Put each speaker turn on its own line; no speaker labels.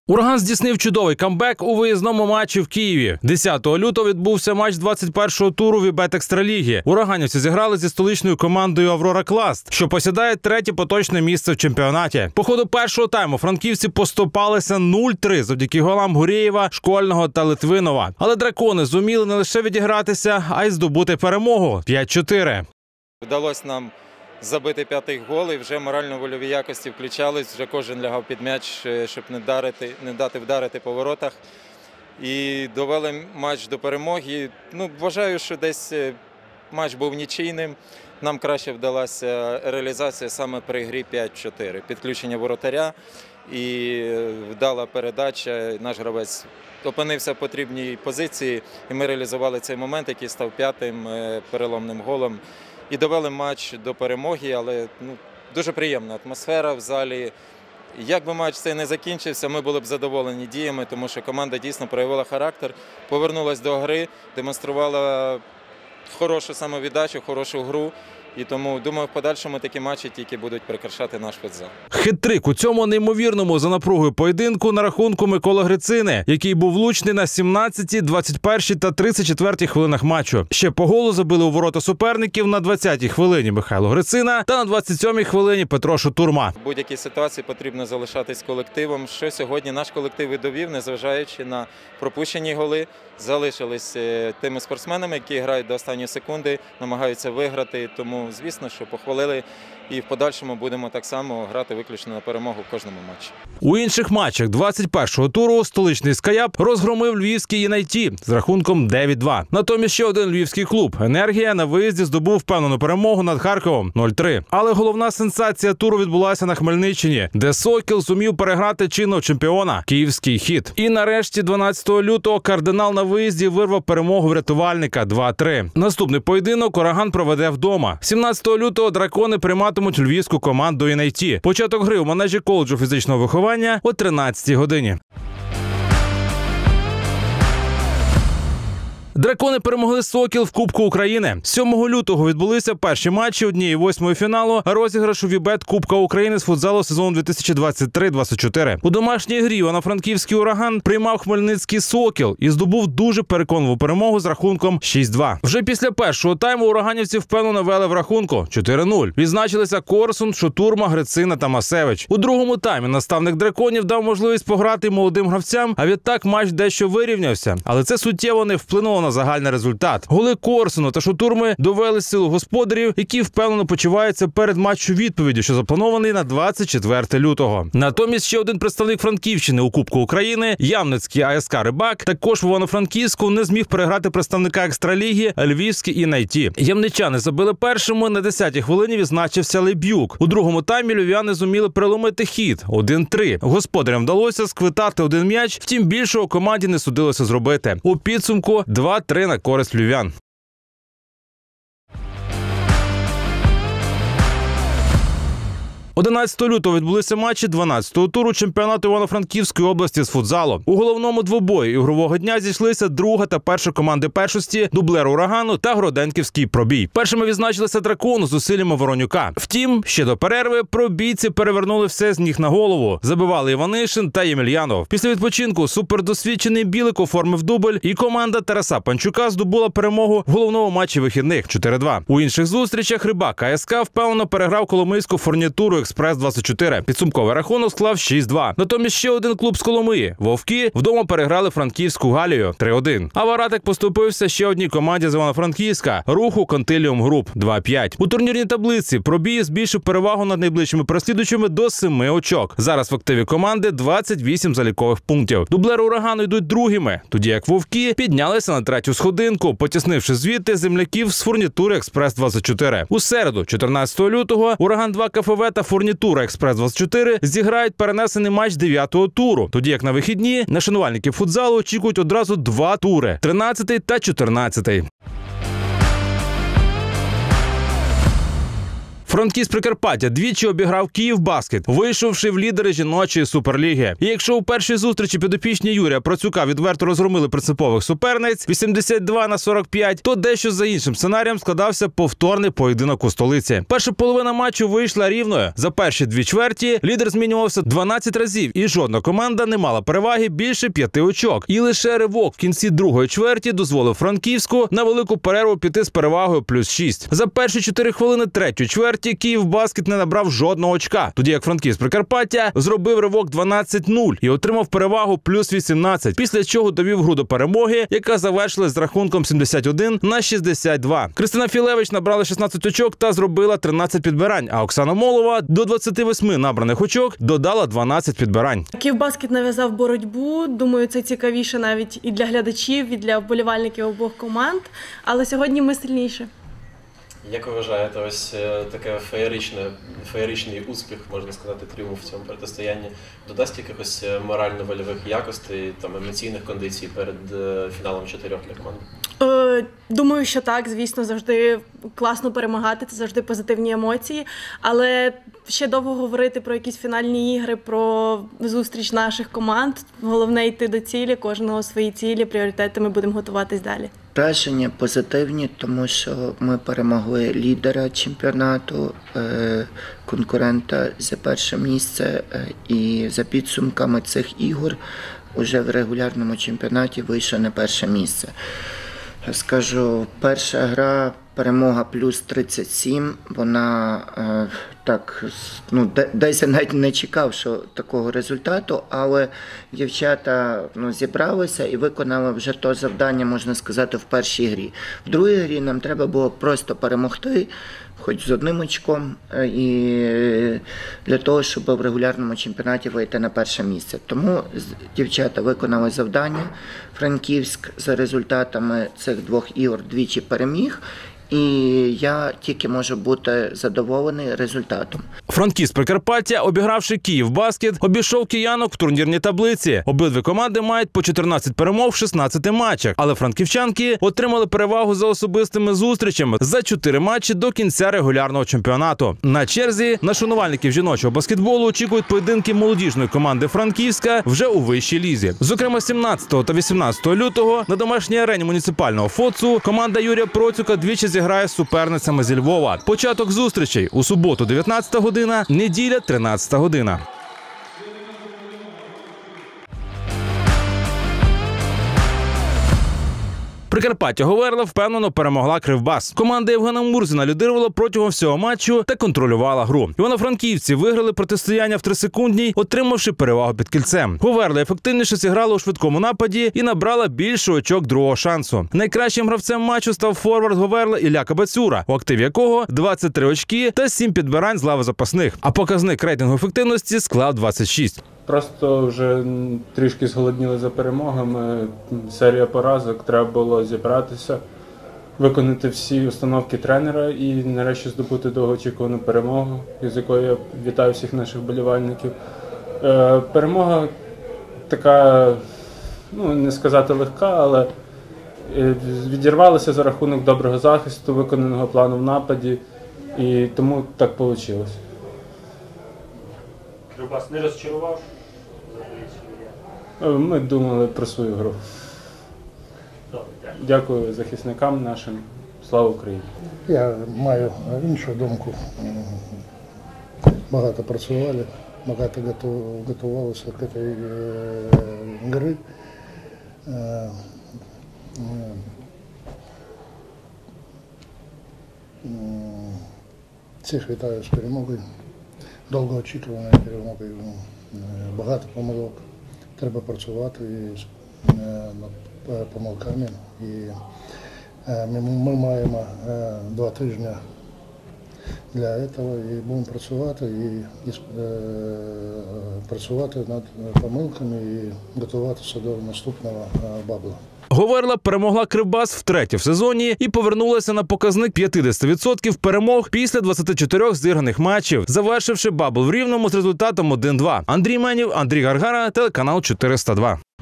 «Ураган» здійснив чудовий камбек у виїзному матчі в Києві. 10 лютого відбувся матч 21-го туру Вібет Екстраліги. Ураганівці зіграли зі столичною командою «Аврора Класт», що посідає третє поточне місце в чемпіонаті. По ходу першого тайму франківці поступалися 0-3 завдяки голам Гурєєва, Школьного та Литвинова. Але дракони зуміли не лише відігратися, а й здобути перемогу – 5-4.
Вдалося нам забити п'ятий гол, і вже морально-вольові якості включались, вже кожен лягав під м'яч, щоб не дати вдарити по воротах. І довели матч до перемоги. Вважаю, що десь матч був нічийним. Нам краще вдалася реалізація саме при грі 5-4. Підключення воротаря і вдала передача. Наш гравець опинився в потрібній позиції, і ми реалізували цей момент, який став п'ятим переломним голом. І довели матч до перемоги, але дуже приємна атмосфера в залі. Як би матч цей не закінчився, ми були б задоволені діями, тому що команда дійсно проявила характер, повернулася до гри, демонструвала хорошу самовіддачу, хорошу гру. І тому, думаю, в подальшому такі матчі тільки будуть прикрашати наш футзал.
Хет-трик у цьому неймовірному за напругою поєдинку на рахунку Миколи Грицини, який був влучний на 17-й, 21-й та 34-й хвилинах матчу. Ще по голу забили у ворота суперників на 20-й хвилині Михайло Грицина та на 27-й хвилині Петро Шутурма.
В будь-якій ситуації потрібно залишатись колективом, що сьогодні наш колектив і довів, незважаючи на пропущені голи. Залишились тими спортсменами, які грають до останньої секунди, намагаються виграти, тому звісно, що похвалили, і в подальшому будемо так само грати виключно на перемогу в кожному матчі.
У інших матчах 21-го туру столичний «Скаяп» розгромив львівський «Єнайті» з рахунком 9-2. Натомість ще один львівський клуб «Енергія» на виїзді здобув впевнену перемогу над Харковом 0-3. Але головна сенсація туру відбулася на Хмельниччині, де «Сокіл» зумів переграти чинного чемпіона – київський «Хіт». І нарешті 12 лютого «Кардинал» на виїзді вирвав перемогу врятувальника 2-3. Наступний поєдинок «Ураган» проведе вдома. 17 лютого дракони прийматимуть львівську команду «ЄНАЙТІ». Початок гри у манежі коледжу фізичного виховання о 13-й годині. Дракони перемогли «Сокіл» в Кубку України. 7 лютого відбулися перші матчі 1/8 фіналу розіграшу Вібет Кубка України з футзалу сезону 2023-2024. У домашній грі Івано-Франківський «Ураган» приймав хмельницький «Сокіл» і здобув дуже переконливу перемогу з рахунком 6-2. Вже після першого тайму ураганівці впевнено вели в рахунку 4-0. Відзначилися Корсун, Шутурма, Грицина та Масевич. У другому таймі наставник драконів дав можливість пограти молодим гравцям, а відтак матч дещо вирівнявся. Але це суттєво не вплинуло на загальний результат. Голи Корсуну та Шутурми довели силу господарів, які впевнено почуваються перед матчу відповіді, що запланований на 24 лютого. Натомість ще один представник Франківщини у Кубку України, Ямницький АСК «Рибак», також в Івано-Франківську не зміг переграти представника Екстраліги львівський «ЄНАЙТІ». Ямничани забили першому, на 10-й хвилині відзначився Лебюк. У другому таймі львів'яни зуміли переломити хід 1-3. Господарям вдалося сквитати один м'яч, втім більшого команді не судилося зробити. У підсумку 2-3 на користь львів'ян. 11 лютого відбулися матчі 12-го туру чемпіонату Івано-Франківської області з футзалу. У головному двобої ігрового дня зійшлися друга та перша команди першості, дублер «Урагану» та Гроденківський «Пробій». Першими відзначилися «Дракони» з зусиллями Воронюка. Втім, ще до перерви пробійці перевернули все з ніг на голову. Забивали Іванишин та Ємельянов. Після відпочинку супердосвідчений Білик оформив дубль, і команда Тараса Панчука здобула перемогу в головному матчі вихідних 4-2. У інших зустрічах «Рибак» АСК впевнено переграв коломийську фурнітуру «Експрес-24». Підсумковий рахунок склав 6-2. Натомість ще один клуб з Коломиї – «Вовки» вдома переграли франківську «Галію» 3-1. А Варатик поступився ще одній команді з Івано-Франківська – «Руху Контиліум Груп» 2-5. У турнірній таблиці «Пробій» збільшив перевагу над найближчими переслідувачами до 7 очок. Зараз в активі команди 28 залікових пунктів. Дублери «Урагану» йдуть другими, тоді як «Вовки» піднялися на третю сходинку, потіснивши звідти земляків з фурнітури «Експрес-24». У середу, 14 лютого, «Ураган-2» КФВ та фурнітура «Експрес-24» зіграють перенесений матч 9-го туру, тоді як на вихідні на шанувальників футзалу очікують одразу два тури – 13-й та 14-й. Франківськ Прикарпаття двічі обіграв Київбаскет, вийшовши в лідери жіночої суперліги. І якщо у першій зустрічі підопічні Юрія Процюка відверто розгромили принципових суперниць 82-45, то дещо за іншим сценарієм складався повторний поєдинок у столиці. Перша половина матчу вийшла рівною. За перші дві чверті лідер змінювався 12 разів, і жодна команда не мала переваги більше 5 очок. І лише ривок в кінці другої чверті дозволив Франківську на велику перерву піти з перевагою плюс 6. За перші 4 хвилини третьої чверті Київбаскет не набрав жодного очка, тоді як Франківськ Прикарпаття зробив ривок 12-0 і отримав перевагу плюс 18, після чого довів гру до перемоги, яка завершилась з рахунком 71-62. Кристина Філевич набрала 16 очок та зробила 13 підбирань, а Оксана Молова до 28 набраних очок додала 12 підбирань.
Київбаскет нав'язав боротьбу. Думаю, це цікавіше навіть і для глядачів, і для вболівальників обох команд. Але сьогодні ми сильніші.
Як ви вважаєте, ось таке феєричний успіх, можна сказати, тріумф в цьому протистоянні додасть якихось морально-вольових якостей, там, емоційних кондицій перед фіналом 4 для команди?
Думаю, що так, звісно, завжди класно перемагати, це завжди позитивні емоції, але ще довго говорити про якісь фінальні ігри, про зустріч наших команд. Головне йти до цілі, кожного свої цілі, пріоритети, ми будемо готуватись далі.
Враження позитивні, тому що ми перемогли лідера чемпіонату, конкурента за перше місце, і за підсумками цих ігор уже в регулярному чемпіонаті вийшло на перше місце. Скажу, перша гра, перемога плюс 37, вона так, десь я навіть не чекав, що такого результату, але дівчата зібралися і виконали вже то завдання, можна сказати, в першій грі. В другій грі нам треба було просто перемогти, хоч з одним очком, і для того, щоб в регулярному чемпіонаті вийти на перше місце. Тому дівчата виконали завдання. Франківськ за результатами цих двох ігор двічі переміг. І я тільки можу бути задоволений результатом.
Франківськ Прикарпаття, обігравши Київбаскет, обійшов киянок в турнірній таблиці. Обидві команди мають по 14 перемог в 16 матчах, але франківчанки отримали перевагу за особистими зустрічами за 4 матчі до кінця регулярного чемпіонату. На черзі на шанувальників жіночого баскетболу очікують поєдинки молодіжної команди Франківська вже у вищій лізі. Зокрема, 17 та 18 лютого на домашній арені муніципального ФОЦу команда Юрія Процюка двічі зіграє з суперницями зі Львова. Початок зустрічей у суботу 19 година, неділя 13 година. Прикарпаття Говерла впевнено перемогла Кривбас. Команда Євгена Мурзіна лідирувала протягом всього матчу та контролювала гру. Івано-франківці виграли протистояння в 3-секундній, отримавши перевагу під кільцем. Говерла ефективніше зіграла у швидкому нападі і набрала більше очок другого шансу. Найкращим гравцем матчу став форвард Говерла Ілля Кабацюра, у активі якого 23 очки та 7 підбирань з лави запасних. А показник рейтингу ефективності склав 26.
Просто вже трішки зголодніли за перемогами, серія поразок, треба було зібратися, виконати всі установки тренера і нарешті здобути довгоочікувану перемогу, з якою я вітаю всіх наших вболівальників. Перемога така, не сказати легка, але відірвалася за рахунок доброго захисту, виконаного плану в нападі, і тому так вийшло.
Кривбас не розчарував?
Ми думали про свою гру. Дякую захисникам нашим. Слава Україні!
Я маю іншу думку. Багато працювали, багато готувалися до цієї гри. Всіх вітаю з перемогою. Довгоочікувана перемога, багато помилок. Треба працювати над помилками. І ми маємо 2 тижні для цього і будемо працювати над помилками і готуватися до наступного бабла.
Говерла перемогла Кривбас втретє в сезоні і повернулася на показник 50% перемог після 24 зіграних матчів, завершивши бабл в Рівному з результатом 1-2. Андрій Менів, Андрій Гаргара, телеканал 402.